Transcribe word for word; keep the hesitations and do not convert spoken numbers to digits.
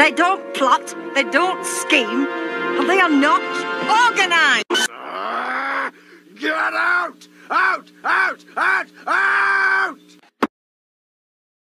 They don't plot, they don't scheme, and they are not organised. Uh, get out! Out! Out! Out!